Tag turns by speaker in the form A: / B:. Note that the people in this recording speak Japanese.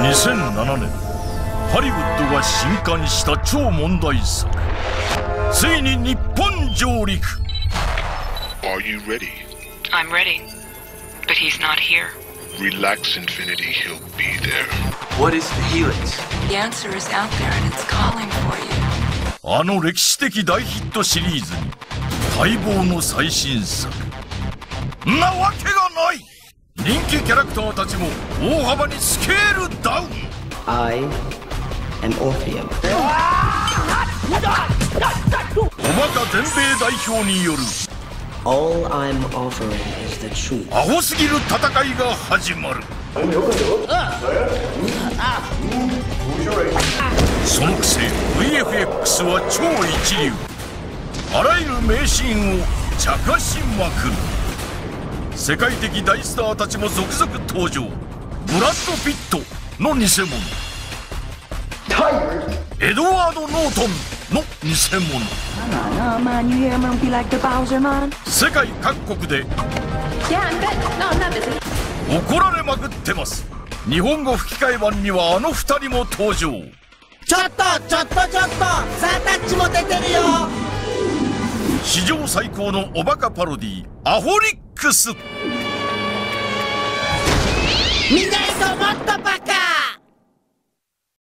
A: 2007年、ハリウッドが震撼した超問題作、ついに日本上陸。
B: Are you ready?
C: I'm ready, but he's not here.
B: Relax, Infinity, he'll be there.
D: What is the Helix?
C: The answer is out there and it's calling for you.
A: あの歴史的大ヒットシリーズに待望の最新作なわけがない。人気キャラクターたちも大幅にスケールダウン。
E: I am Orpheum.
A: おバカ全米代表による
E: All I'm offering is the truth.
A: アホすぎる戦いが始まる。そのくせ VFX は超一流。あらゆる名シーンを茶化しまくる。世界的大スターたちも続々登場。ブラッド・ピットの偽物、エドワード・ノートンの偽物。世界各国で怒られまくってます。日本語吹き替え版にはあの2人も登場。
F: ちょっとサータッチも出てるよ。
A: 史上最高のおバカパロディアホリックス。
F: 見ないともっとバカ。